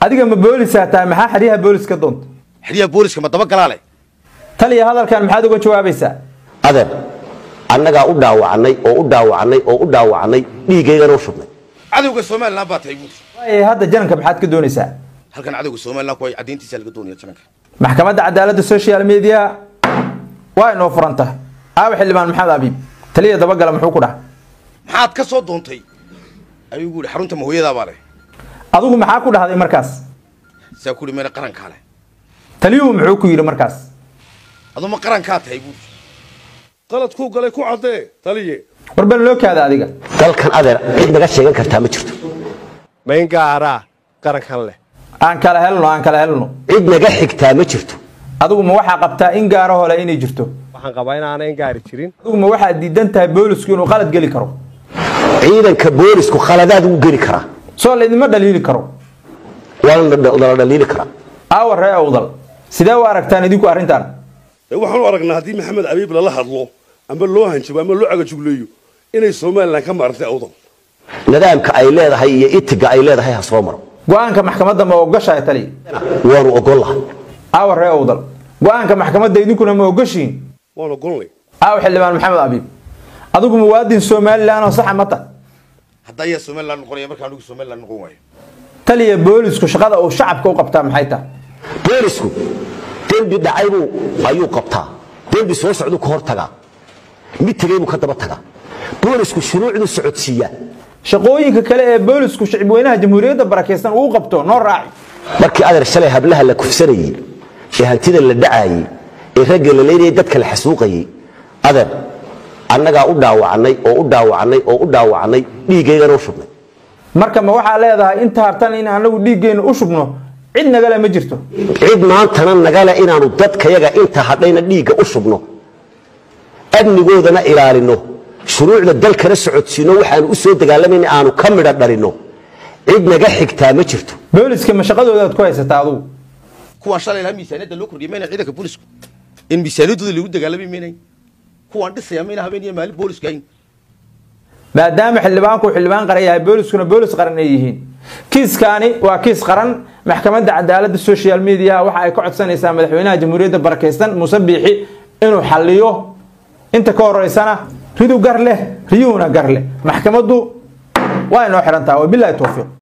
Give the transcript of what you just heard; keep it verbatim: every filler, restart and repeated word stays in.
adiga ma booliska taa maxaa xariyaha booliska doonto xariyaha booliska ma daba galaale taliya hadalkan maxaad uga jawaabaysaa adeer annaga u dhaawacnay oo u dhaawacnay oo u dhaawacnay dhiigayga noo shubnay cadawga Soomaaliland baa tahay buur way hadda janka maxaad ka doonaysaa halkan cadawga Soomaaliland ku ay cadeyntiisa laga doonayo janka maxkamadda cadaaladda social media waa inoo furanta aaw xildhibaan maxamed abiib taliya daba gala muxuu ku dhax maxaad ka soo doontay ayuu xarunta mahooyada baa leh adigu maxaa ku dhaxday markaas saa ku dhimay qaranka leh taliyuhu muxuu ku yiri markaas adoo ma qaranka tahay buur qalad ku galay ku cadee taliye warbal loo kaada adiga dalkan adeer cid naga sheegan kartaa ma jirto ma in gaara qarankan leh aan kala helno aan kala helno cid naga xigtaa ma jirto adigu ma waxa qabtaa in gaaro hole inay jirto waxaan qabaa in aanay gaari jirin adigu ma waxa diidan tahay boolisku inuu qalad gali karo ciidanka boolisku khaladaad uu gali kara soo leedima dhaliili karo wala la dhaliili kara aawar ree awdal sidee u aragtaan idinku arrintan waxaan u aragnaa hadii maxamed abiib la hadlo amba loo hanjabo ama loo cagajugleeyo inay Soomaaliland ka maartay awdal nidaamka ay leedahay iyo itiga ay leedahay ha soo maro go'aanka maxkamadda ma ogashay tali waan ogolahay aawar ree awdal go'aanka maxkamadda idinkuna ma ogashiin waan ogolay aaw xildhibaan maxamed abiib adigu muwaadin Soomaaliland oo sax ma ta hadda ya Soomaaliland noqonaya markaan ugu Soomaaliland noqon waayo taliya boolisku shaqada uu shacabka u qabtaa maxay tahay boolisku dembi dhacaybu ayuu qabtaa dembi soo socdo ka hortaga mid tagaybu ka daba taga boolisku shuruucdu socodsiiya shaqooyinka kale ee boolisku shacabweynaha jamhuuriyadda barakeysan uu qabto noo raaci markii adeer shalay hablaha la kufsanayay ee hantida la dhacayay ee ragga la leeyahay dadka la xasuuqayay adeer annaga u dhaawacnay oo u dhaawacnay oo u dhaawacnay dhiigayga noo shubnay marka ma waxa leedahay inta hartan in aanagu dhiigayna u shubno cid nagala ma jirto cid maantana nagala inaanu dadkayaga inta hadhayna dhiiga u shubno amnigoodana ilaalino shuruucda dalkana socodsiino waxaan u soo dagaalamayna aanu ka midha dhalino cid naga xigtaa ma jirto booliska ma shaqadooda aad ku haysataa adigu kuwa shalay la miisaanada loo kordhiyay meena ciidanka boolisku in miisaanadooda lagu dagaalamay meena kuwa dhisaya meena habeen iyo maalin booliska in maadaama xildhibaanku xildhibaan qaran yahay booliskuna boolis qaran ay yihiin kiiskaani waa kiis qaran maxkamadda cadaaladda social media waxa ay ka codsanaysaa madaxweynaha jamhuuriyadda barakeysan Muuse Biixi inuu xalliyo inta ka horeysana ridu gar leh riyuuna gar leh maxkamaddu waa inoo xirantaa wabillahi tawfiiq